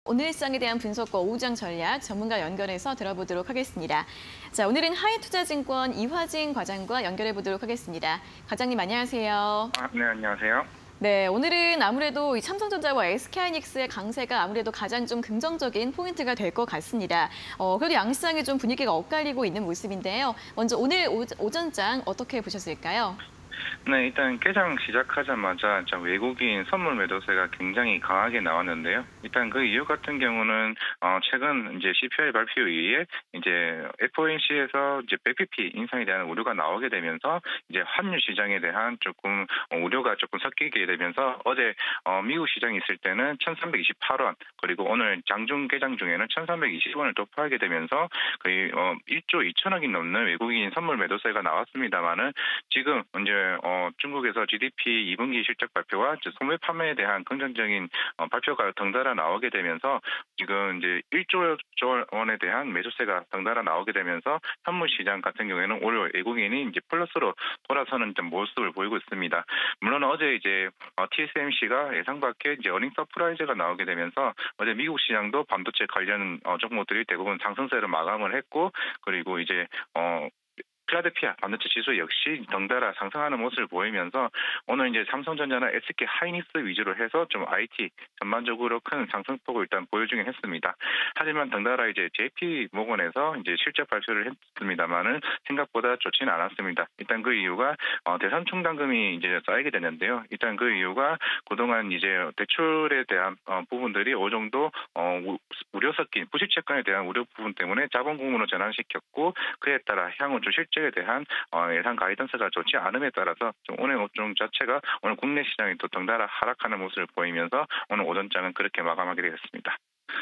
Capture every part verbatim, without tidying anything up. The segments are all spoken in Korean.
오늘 시장에 대한 분석과 오후장 전략 전문가 연결해서 들어보도록 하겠습니다. 자, 오늘은 하이투자증권 이화진 과장과 연결해 보도록 하겠습니다. 과장님 안녕하세요. 아, 네, 안녕하세요. 네, 오늘은 아무래도 이 삼성전자와 에스케이하이닉스의 강세가 아무래도 가장 좀 긍정적인 포인트가 될 것 같습니다. 어, 그래도 양시장이 좀 분위기가 엇갈리고 있는 모습인데요. 먼저 오늘 오, 오전장 어떻게 보셨을까요? 네, 일단 개장 시작하자마자 저 외국인 선물 매도세가 굉장히 강하게 나왔는데요. 일단 그 이유 같은 경우는 어, 최근 이제 씨피아이 발표 이후에 이제 에프오엠씨에서 이제 백 비피 인상에 대한 우려가 나오게 되면서 이제 환율 시장에 대한 조금 우려가 조금 섞이게 되면서 어제 어, 미국 시장에 있을 때는 천삼백이십팔 원 그리고 오늘 장중 개장 중에는 천삼백이십 원을 돌파하게 되면서 거의 어, 일조 이천억이 넘는 외국인 선물 매도세가 나왔습니다만은 지금 이제 어, 중국에서 지디피 이 분기 실적 발표와 소매 판매에 대한 긍정적인 어, 발표가 덩달아 나오게 되면서 지금 이제 일조 원에 대한 매수세가 덩달아 나오게 되면서 현물 시장 같은 경우에는 오늘 외국인이 이제 플러스로 돌아서는 좀 모습을 보이고 있습니다. 물론 어제 이제 어, 티에스엠씨가 예상 밖에 이제 어닝 서프라이즈가 나오게 되면서 어제 미국 시장도 반도체 관련 어, 종목들이 대부분 상승세를 마감을 했고 그리고 이제 어 필라델피아 반도체 지수 역시 덩달아 상승하는 모습을 보이면서 오늘 이제 삼성전자나 에스케이하이닉스 위주로 해서 좀 아이티 전반적으로 큰 상승폭을 일단 보여주긴 했습니다. 하지만 덩달아 이제 제이피모건에서 이제 실적 발표를 했습니다만은 생각보다 좋지는 않았습니다. 일단 그 이유가 어, 대선 충당금이 이제 쌓이게 됐는데요. 일단 그 이유가 그동안 이제 대출에 대한 어, 부분들이 어느 정도 어, 우려 섞인 부실 채권에 대한 우려 부분 때문에 자본금으로 전환시켰고 그에 따라 향후 좀 실적 에 대한 예상 가이던스가 좋지 않음에 따라서 좀 오늘 업종 자체가 오늘 국내 시장이 또 덩달아 하락하는 모습을 보이면서 오늘 오전장은 그렇게 마감하게 되었습니다.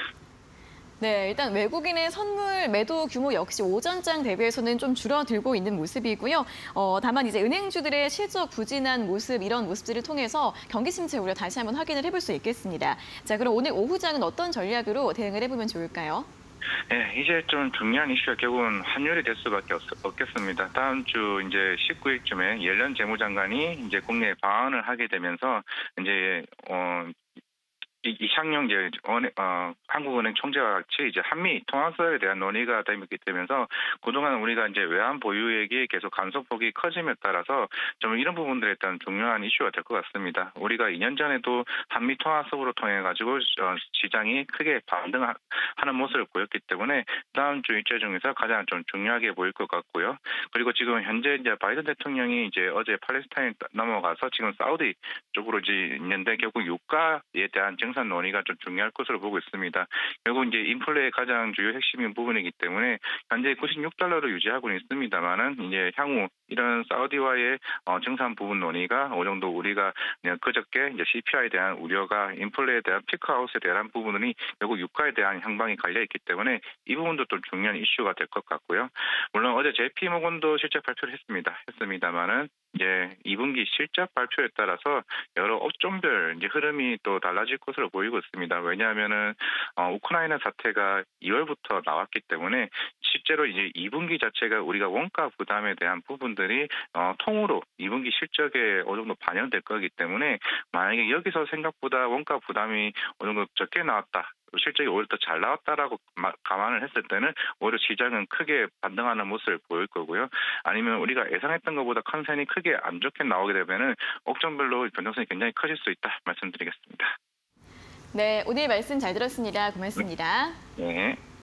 네, 일단 외국인의 선물 매도 규모 역시 오전장 대비해서는 좀 줄어들고 있는 모습이고요. 어, 다만 이제 은행주들의 실적 부진한 모습, 이런 모습들을 통해서 경기 침체 우려 다시 한번 확인을 해볼 수 있겠습니다. 자, 그럼 오늘 오후장은 어떤 전략으로 대응을 해보면 좋을까요? 네, 이제 좀 중요한 이슈가 결국은 환율이 될 수밖에 없, 없겠습니다. 다음 주 이제 십구 일쯤에 옐런 재무장관이 이제 국내에 방한을 하게 되면서 이제 어. 이창용 이제 어, 한국은행 총재와 같이 이제 한미 통화서에 대한 논의가 되면서 그동안 우리가 이제 외환 보유액이 계속 감소폭이 커짐에 따라서 좀 이런 부분들에 대한 중요한 이슈가 될 것 같습니다. 우리가 이 년 전에도 한미 통화석으로 통해 가지고 어, 시장이 크게 반등하는 모습을 보였기 때문에 다음 주 일정 중에서 가장 좀 중요하게 보일 것 같고요. 그리고 지금 현재 이제 바이든 대통령이 이제 어제 팔레스타인 넘어가서 지금 사우디 쪽으로 이제 있는데 결국 유가에 대한 증 산 논의가 좀 중요할 것으로 보고 있습니다. 결국 이제 인플레의 가장 주요 핵심인 부분이기 때문에 현재 구십육 달러로 유지하고는 있습니다만은 이제 향후 이런 사우디와의 어, 증산 부분 논의가 어느 정도 우리가 그저께 이제 씨피아이에 대한 우려가 인플레에 대한 피크아웃에 대한 부분이 결국 유가에 대한 향방이 갈려 있기 때문에 이 부분도 좀 중요한 이슈가 될 것 같고요. 물론 어제 제이피모건도 실적 발표를 했습니다. 했습니다만은 이제 이 분기 실적 발표에 따라서 여러 업종별 이제 흐름이 또 달라질 것으로 보이고 있습니다. 왜냐하면은 어, 우크라이나 사태가 이월부터 나왔기 때문에 실제로 이제 이 분기 자체가 우리가 원가 부담에 대한 부분들이 어, 통으로 이 분기 실적에 어느 정도 반영될 거기 때문에 만약에 여기서 생각보다 원가 부담이 어느 정도 적게 나왔다. 실적이 오히려 더 잘 나왔다라고 감안을 했을 때는 오히려 시장은 크게 반등하는 모습을 보일 거고요. 아니면 우리가 예상했던 것보다 컨센이 크게 안 좋게 나오게 되면은 업종별로 변동성이 굉장히 커질 수 있다 말씀드리겠습니다. 네, 오늘 말씀 잘 들었습니다. 고맙습니다. 네.